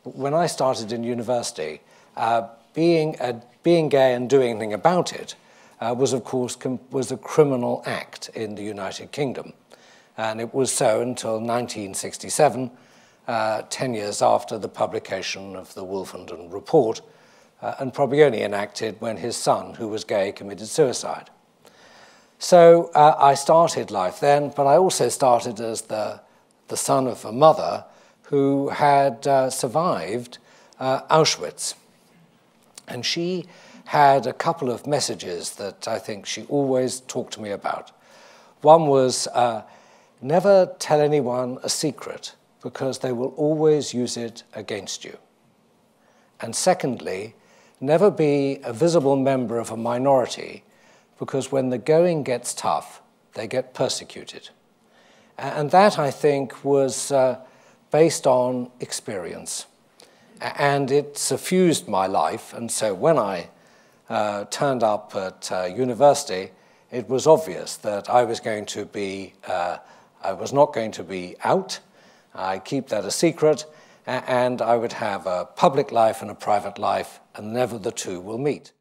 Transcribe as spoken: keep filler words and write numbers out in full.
when I started in university, uh, being, a, being gay and doing anything about it uh, was, of course, com was a criminal act in the United Kingdom. And it was so until nineteen sixty-seven, uh, ten years after the publication of the Wolfenden Report, uh, and probably only enacted when his son, who was gay, committed suicide. So uh, I started life then, but I also started as the, the son of a mother who had uh, survived uh, Auschwitz. And she had a couple of messages that I think she always talked to me about. One was, uh, never tell anyone a secret, because they will always use it against you. And secondly, never be a visible member of a minority, because when the going gets tough, they get persecuted. And that, I think, was uh, based on experience. And it suffused my life, and so when I uh, turned up at uh, university, it was obvious that I was going to be, uh, I was not going to be out. I keep that a secret, and I would have a public life and a private life, and never the two will meet.